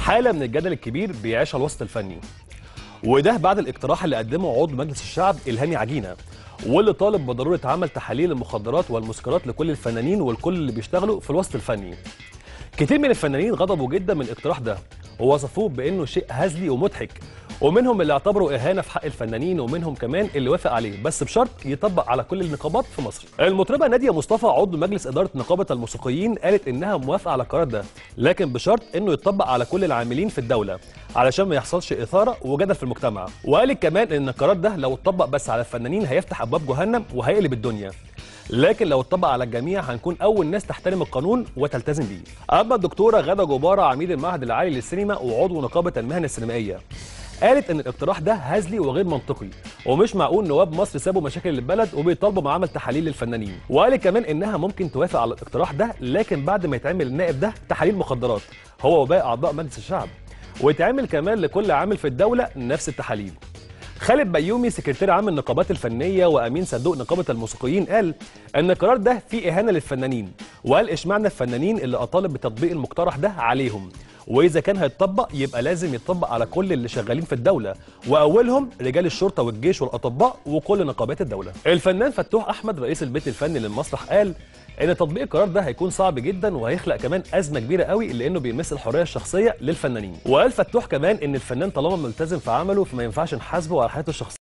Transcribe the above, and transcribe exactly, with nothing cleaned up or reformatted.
حالة من الجدل الكبير بيعيشها الوسط الفني، وده بعد الاقتراح اللي قدمه عضو مجلس الشعب إلهامي عجينة، واللي طالب بضرورة عمل تحاليل المخدرات والمسكرات لكل الفنانين والكل اللي بيشتغلوا في الوسط الفني. كتير من الفنانين غضبوا جدا من الاقتراح ده ووصفوه بانه شيء هزلي ومضحك، ومنهم اللي اعتبروا اهانه في حق الفنانين، ومنهم كمان اللي وافق عليه بس بشرط يطبق على كل النقابات في مصر. المطربه ناديه مصطفى عضو مجلس اداره نقابه الموسيقيين قالت انها موافقه على القرار ده، لكن بشرط انه يطبق على كل العاملين في الدوله علشان ما يحصلش اثاره وجدل في المجتمع. وقالت كمان ان القرار ده لو اتطبق بس على الفنانين هيفتح ابواب جهنم وهيقلب الدنيا، لكن لو اتطبق على الجميع هنكون اول ناس تحترم القانون وتلتزم بيه. اما الدكتوره غاده جباره عميد المعهد العالي للسينما وعضو نقابه المهن السينمائيه قالت ان الاقتراح ده هزلي وغير منطقي، ومش معقول نواب مصر سابوا مشاكل البلد وبيطالبوا بعمل تحاليل للفنانين. وقالت كمان انها ممكن توافق على الاقتراح ده لكن بعد ما يتعمل النائب ده تحاليل مخدرات هو وباقي اعضاء مجلس الشعب، ويتعمل كمان لكل عامل في الدوله نفس التحاليل. خالد بيومي سكرتير عام النقابات الفنيه وامين صندوق نقابه الموسيقيين قال ان القرار ده فيه اهانه للفنانين، وقال اشمعنى الفنانين اللي اطالب بتطبيق المقترح ده عليهم، واذا كان هيتطبق يبقى لازم يتطبق على كل اللي شغالين في الدوله، واولهم رجال الشرطه والجيش والاطباء وكل نقابات الدوله. الفنان فتوح احمد رئيس البيت الفني للمسرح قال ان تطبيق القرار ده هيكون صعب جدا وهيخلق كمان ازمه كبيره قوي لانه بيمس الحريه الشخصيه للفنانين. وقال فتوح كمان ان الفنان طالما ملتزم في عمله فما ينفعش نحاسبه على حياته الشخصيه.